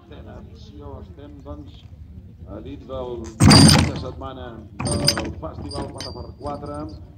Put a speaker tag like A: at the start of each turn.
A: setena edició. Estem, doncs, a dins del cap de setmana del Festival 4x4.